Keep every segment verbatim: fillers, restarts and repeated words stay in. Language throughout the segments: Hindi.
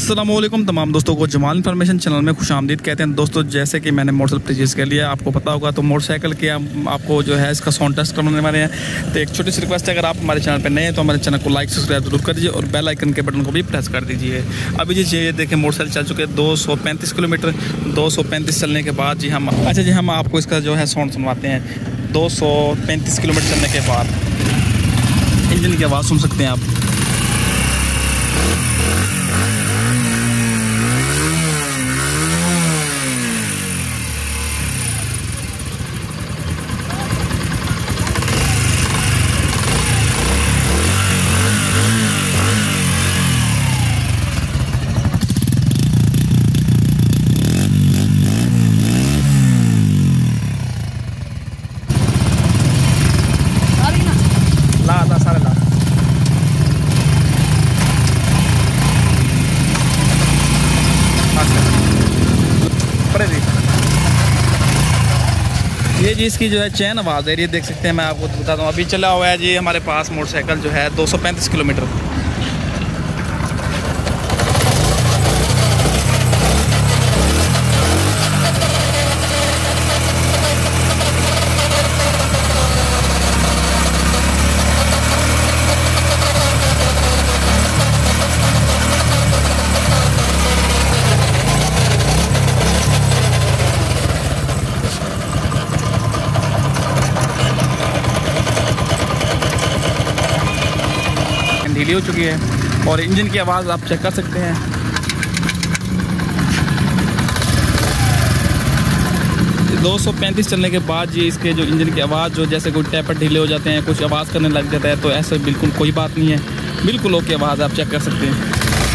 अस्सलाम वालेकुम तमाम दोस्तों को जमाल इन्फॉर्मेशन चैनल में खुश आमदीद कहते हैं। दोस्तों जैसे कि मैंने मोटरसाइकिल परचेज़ कर लिया, आपको पता होगा, तो मोटरसाइकिल के हम आपको जो है इसका साउंड टेस्ट करवाने वाले हैं। तो एक छोटी सी रिक्वेस्ट है, अगर आप हमारे चैनल पर नए हैं तो हमारे चैनल को लाइक सब्सक्राइब जरूर कर दीजिए और बेल आइकन के बटन को भी प्रेस कर दीजिए। अभी जी ये देखें मोटरसाइकिल चल चुके हैं दो सौ पैंतीस किलोमीटर। दो सौ पैंतीस चलने के बाद जी हम अच्छा जी हम आपको इसका जो है साउंड सुनवाते हैं। दो सौ पैंतीस किलोमीटर चलने के बाद इंजन की आवाज़ सुन सकते हैं आप। ला ला सारे ला ये जी इसकी जो है चैन आवाज़ है, ये देख सकते हैं। मैं आपको बताता हूँ, अभी चला हुआ है जी हमारे पास मोटरसाइकिल जो है दो सौ पैंतीस किलोमीटर। ढीली हो चुकी है और इंजन की आवाज़ आप चेक कर सकते हैं। दो सौ पैंतीस चलने के बाद जी इसके जो इंजन की आवाज़ जो जैसे कोई टैपर ढीले हो जाते हैं, कुछ आवाज़ करने लग जाता है, तो ऐसे बिल्कुल कोई बात नहीं है, बिल्कुल ओके आवाज़ आप चेक कर सकते हैं।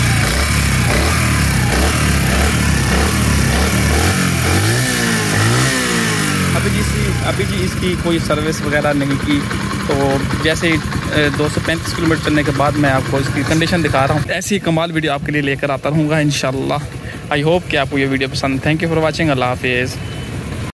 अभी जी अभी जी इसकी कोई सर्विस वगैरह नहीं की, तो जैसे दो सौ पैंतीस किलोमीटर चलने के बाद मैं आपको इसकी कंडीशन दिखा रहा हूँ। ऐसी कमाल वीडियो आपके लिए लेकर आता रहूँगा इंशाल्लाह। आई होप कि आपको ये वीडियो पसंद। Thank you for watching. अल्लाह हाफिज़।